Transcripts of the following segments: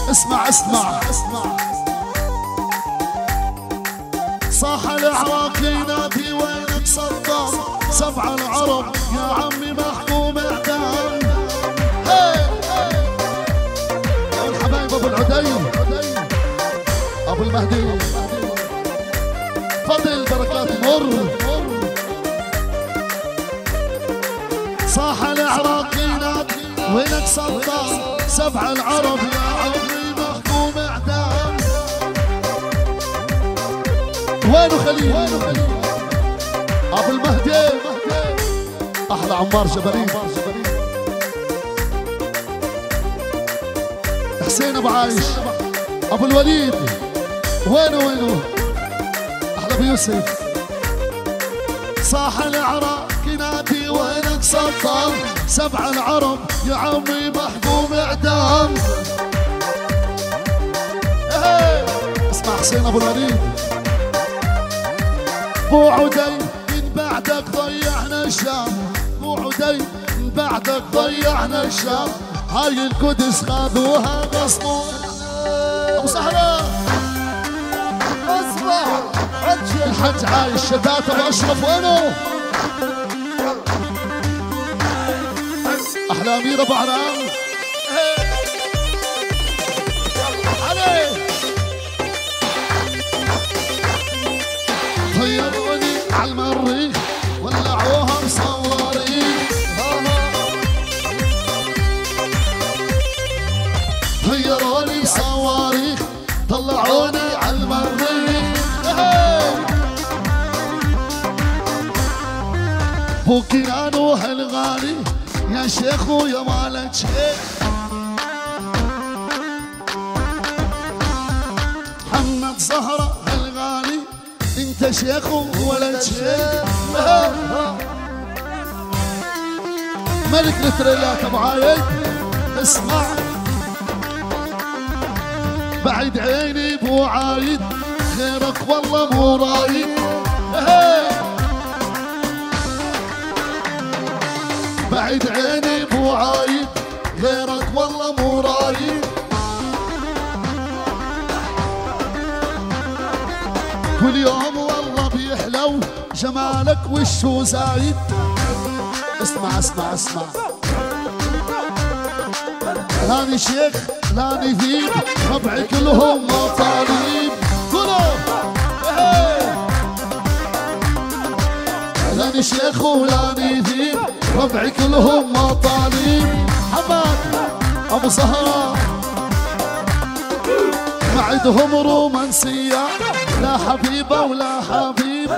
اسمع اسمع صاح العراق ينادي وينك صدام، سبع العرب يا عمي محكوم اعدام. الحبايب ابو العدي ابو المهدي فضل بركات مر. صاح العراق ينادي وينك صدام، سبع العرب يا عمي محكوم اعدام. وينو خليل ابو المهدي احلى عمار جبريل، حسين ابو عايش ابو الوليد وينو احلى ابو يوسف. صاح العراق ينادي وينك صدام، سبع العرب يا عمي محكوم اعدام. اسمع حسين ابو الوليد بو عدي من بعدك ضيعنا الشام، بو عدي من بعدك ضيعنا الشام. هاي القدس خذوها غصبوا. ابو سهره اصبح الحج عايش شتات ابو اشرف وينو احلى امير ابو عرام علي. طيروني على المريخ ولعوها مصورين، طيروني صواريخ طلعوني على المريخ. بو كيانو هالغالي يا شيخ ويا مالك شيخ، محمد زهرة هالغالي انت شيخ وولد شيخ. ملك التريلات ابو عايد اسمع بعيد عيني بو عايد خيرك والله مو رايد. بعيد عيني بو عايد غيرك والله مو رايد. كل يوم والله بيحلو جمالك وشو زايد. اسمع اسمع اسمع لاني شيخ لاني ذيب ربعي كلهم مطاليب. كلهم لاني شيخ ولاني ذيب ربعي كلهم مطاليب. حماد ابو سهرة معدهم رومانسية لا حبيبة ولا حبيب.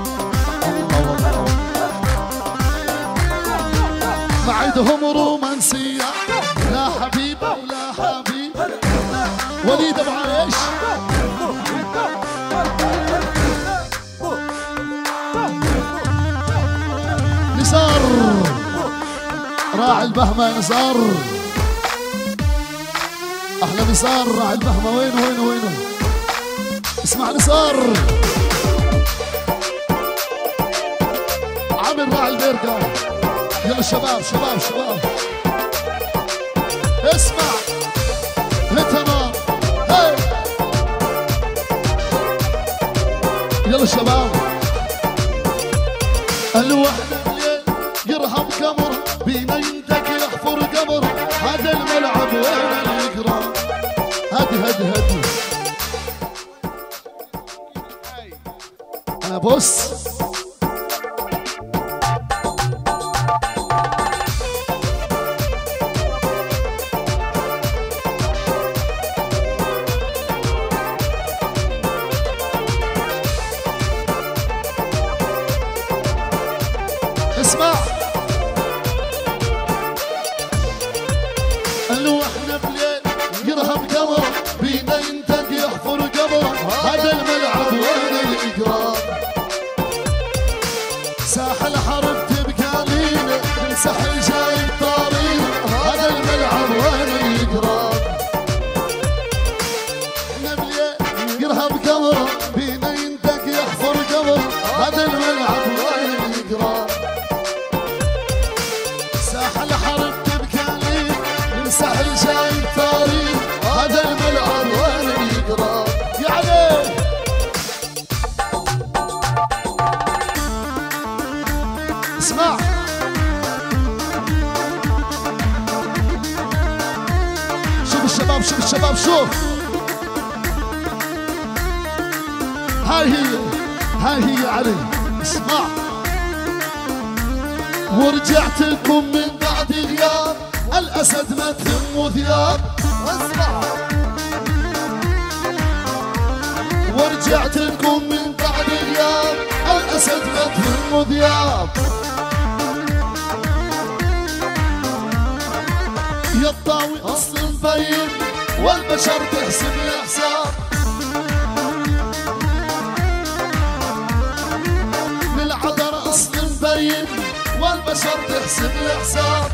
معدهم رومانسية لا حبيبة ولا حبيب. وليد ابو عايش نزار راعي البهمة نزار احلى نزار راعي البهمة. وينه اسمع نزار عامل راعي البرقة. يلا شباب اسمع لتمام هاي يلا شباب. الوحدة الليل يرهم قمر بينا ينتك يحفر قمر. هذا الملعب وين الإكرام. هدي انا بص اسمع الوحدة بليل يرهم قمر بينا ينتق يحفر قمر. هذا الملعب وين الإكرام. ساحل حرب تبقى لينا من ساحل جاي الطارين. هذا الملعب وين الإكرام. بليل يرهم قمر بينا ينتق يحفر قمر. هذا الملعب وين الإكرام. ساحل حرب تبكى لي من ساحل جاي الطريق. هذا الملعب شوف الشباب شوف. هاي هي علي اسمع. ورجعت لكم من بعد غياب الاسد ما تهم ثياب. اسمع. ورجعت لكم من بعد غياب الاسد ما تهم ثياب. يا الطاوي اصل مبين والبشر تحسب الحساب. للعذر اصل مبين والبشر تحسب الحساب.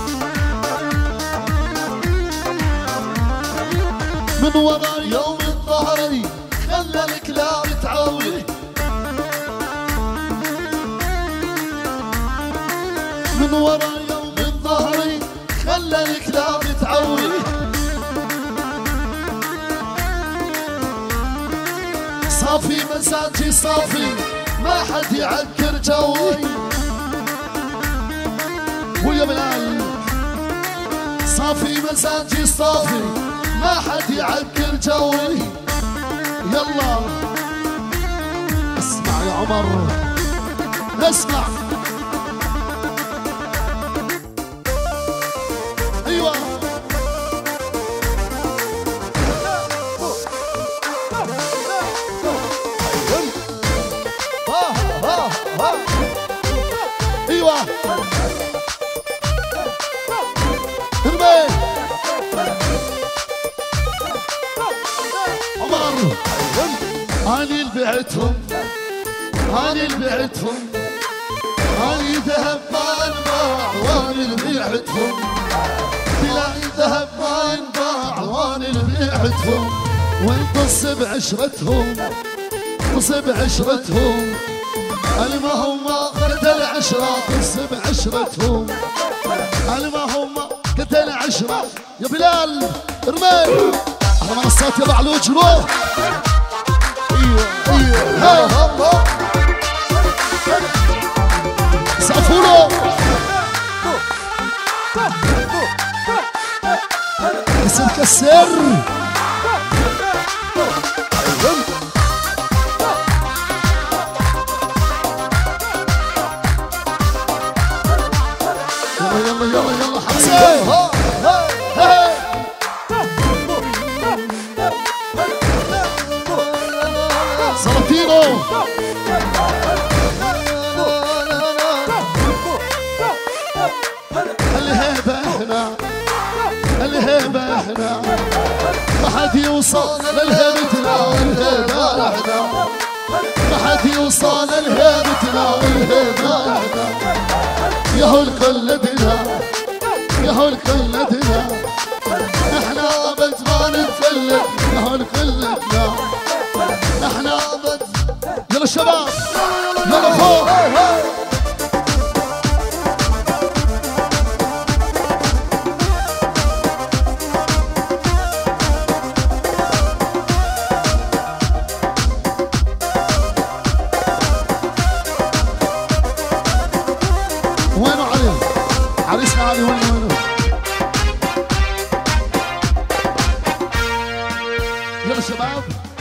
من ورا يوم الظهري خلى الكلاب تعاوي. من ورا يوم الظهري خلى الكلاب تعوي. صافي مزاجي صافي ما حد يعكر جوي. ويا بلال صافي مزاجي صافي ما حد يعكر جوي. يلا اسمع يا عمر اسمع. ايوه ايوه ارمي عمر. اني لبعتهم اني لبعتهم اني ذهب ما انباع واني لبعتهم. تلاقي ذهب ما انباع واني لبعتهم. وانتص بعشرتهم تص بعشرتهم. انا ما هم قتل عشرة تص بعشرتهم. انا ما هم قتل عشرة. يا بلال ارمي على منصات يا بعلوج روح. ايوه سافورو يصير كسر. يلا حمزة سلاطينو. الهيبة احنا الهيبة احنا ما حد يوصل لهيبتنا. الهيبة احنا ما حد يوصل لهيبتنا. الهيبة احنا يهو الكلتنا يهو الكلتنا. احنا ابد ما نتفلت يهو الكلتنا. احنا ابد. يلا شباب يلا فوق. وينو علي عريسنا علي وينو يلا شباب